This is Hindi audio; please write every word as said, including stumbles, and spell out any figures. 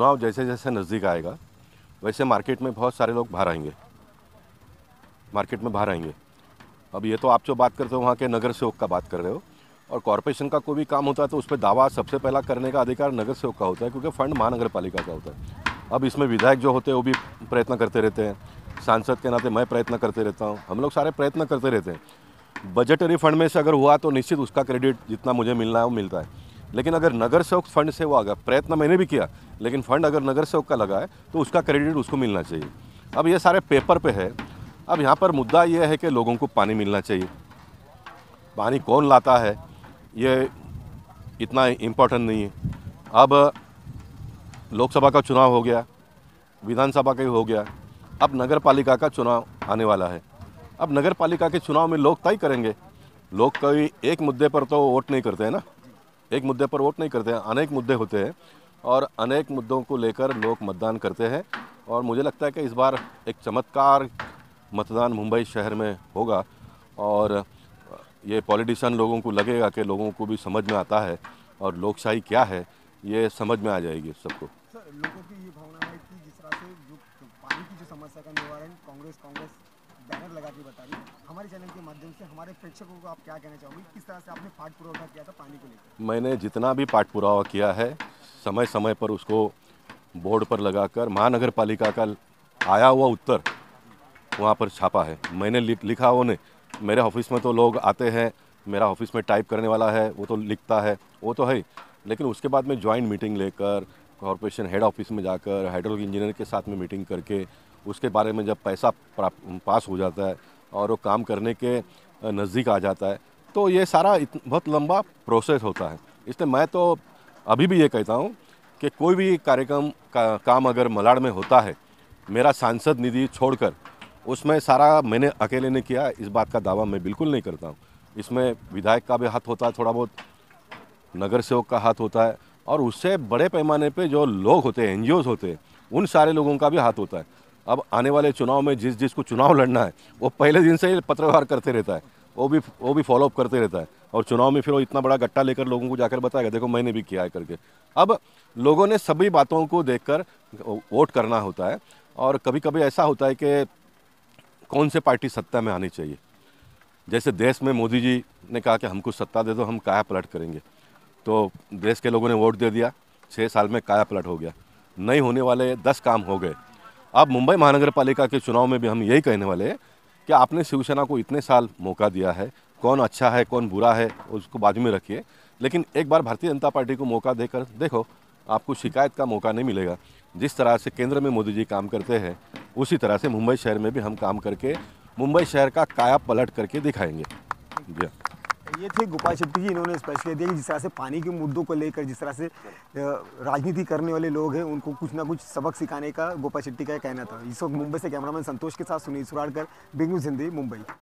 चुनाव जैसे जैसे नज़दीक आएगा वैसे मार्केट में बहुत सारे लोग बाहर आएंगे मार्केट में बाहर आएंगे अब ये तो आप जो बात करते हो वहाँ के नगर सेवक का बात कर रहे हो, और कॉरपोरेशन का कोई भी काम होता है तो उस पर दावा सबसे पहला करने का अधिकार नगर सेवक का होता है, क्योंकि फंड महानगर पालिका का होता है। अब इसमें विधायक जो होते हैं वो भी प्रयत्न करते रहते हैं, सांसद के नाते मैं प्रयत्न करते रहता हूँ, हम लोग सारे प्रयत्न करते रहते हैं। बजटरी फंड में से अगर हुआ तो निश्चित उसका क्रेडिट जितना मुझे मिलना है वो मिलता है, लेकिन अगर नगर सेवक फंड से हुआ, अगर प्रयत्न मैंने भी किया लेकिन फंड अगर नगर सेवक का लगा है तो उसका क्रेडिट उसको मिलना चाहिए। अब ये सारे पेपर पे है। अब यहाँ पर मुद्दा ये है कि लोगों को पानी मिलना चाहिए। पानी कौन लाता है ये इतना इम्पोर्टेंट नहीं है। अब लोकसभा का चुनाव हो गया, विधानसभा का ही हो गया, अब नगर पालिका का चुनाव आने वाला है। अब नगर पालिका के चुनाव में लोग तय करेंगे। लोग कोई एक मुद्दे पर तो वोट नहीं करते हैं ना, एक मुद्दे पर वोट नहीं करते हैं, अनेक मुद्दे होते हैं और अनेक मुद्दों को लेकर लोग मतदान करते हैं। और मुझे लगता है कि इस बार एक चमत्कार मतदान मुंबई शहर में होगा और ये पॉलिटिशियन लोगों को लगेगा कि लोगों को भी समझ में आता है और लोकशाही क्या है ये समझ में आ जाएगी सबको। सर, लोगों की ये भावना है कि जिस तरह से जो पानी की जो समस्या का निवारण कांग्रेस कांग्रेस बैनर लगा के बता रही है, हमारे चैनल के माध्यम से हमारे प्रेक्षकों को आप क्या कहना चाहोगे, किस तरह से आपने पाठ पुरावा किया था पानी को लेकर? मैंने जितना भी पाठ पुरावा किया है समय समय पर उसको बोर्ड पर लगाकर महानगर पालिका का आया हुआ उत्तर वहाँ पर छापा है। मैंने लिखा वो नहीं, मेरे ऑफिस में तो लोग आते हैं, मेरा ऑफिस में टाइप करने वाला है वो तो लिखता है, वो तो है, लेकिन उसके बाद में जॉइंट मीटिंग लेकर कॉरपोरेशन हेड ऑफिस में जाकर हाइड्रोलॉजिक इंजीनियर के साथ में मीटिंग करके उसके बारे में जब पैसा पास हो जाता है और वो काम करने के नज़दीक आ जाता है तो ये सारा बहुत लंबा प्रोसेस होता है। इसलिए मैं तो अभी भी ये कहता हूँ कि कोई भी कार्यक्रम का काम अगर मलाड में होता है, मेरा सांसद निधि छोड़कर उसमें सारा मैंने अकेले ने किया, इस बात का दावा मैं बिल्कुल नहीं करता हूँ। इसमें विधायक का भी हाथ होता है, थोड़ा बहुत नगर सेवक का हाथ होता है और उससे बड़े पैमाने पे जो लोग होते हैं, एनजीओज होते हैं, उन सारे लोगों का भी हाथ होता है। अब आने वाले चुनाव में जिस जिसको चुनाव लड़ना है वो पहले दिन से ही पत्रव्यवहार करते रहता है, वो भी वो भी फॉलोअप करते रहता है और चुनाव में फिर वो इतना बड़ा गट्टा लेकर लोगों को जाकर बताएगा देखो मैंने भी किया है करके। अब लोगों ने सभी बातों को देखकर वोट करना होता है और कभी कभी ऐसा होता है कि कौन से पार्टी सत्ता में आनी चाहिए। जैसे देश में मोदी जी ने कहा कि हमको सत्ता दे दो, हम काया पलट करेंगे, तो देश के लोगों ने वोट दे दिया, छः साल में काया पलट हो गया, नहीं होने वाले दस काम हो गए। अब मुंबई महानगर पालिका के चुनाव में भी हम यही कहने वाले हैं कि आपने शिवसेना को इतने साल मौका दिया है, कौन अच्छा है कौन बुरा है उसको बाद में रखिए, लेकिन एक बार भारतीय जनता पार्टी को मौका देकर देखो, आपको शिकायत का मौका नहीं मिलेगा। जिस तरह से केंद्र में मोदी जी काम करते हैं उसी तरह से मुंबई शहर में भी हम काम करके मुंबई शहर का काया पलट करके दिखाएंगे। जी ये थे गोपाल शेट्टी जी, इन्होंने स्पष्ट कह दिया कि जिस तरह से पानी के मुद्दों को लेकर जिस तरह से राजनीति करने वाले लोग हैं उनको कुछ ना कुछ सबक सिखाने का गोपाल शेट्टी का कहना था। इस वक्त मुंबई से कैमरामैन संतोष के साथ सुनील सुराड़कर, बिग न्यूज़ हिंदी, मुंबई।